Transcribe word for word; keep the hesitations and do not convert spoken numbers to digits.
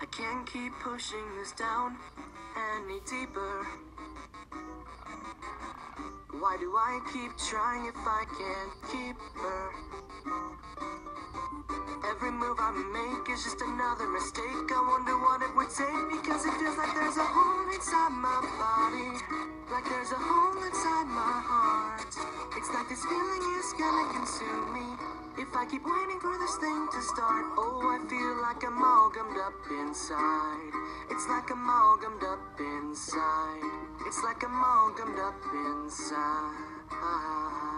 I can't keep pushing this down any deeper. Why do I keep trying if I can't keep her? Every move I make is just another mistake. I wonder what it would take, because it feels like there's a hole inside my body, like there's a hole inside my heart. It's like this feeling is gonna consume me if I keep waiting for this thing to start. Oh, I feel like I'm all gummed up inside. It's like I'm all gummed up inside. It's like I'm all gummed up inside.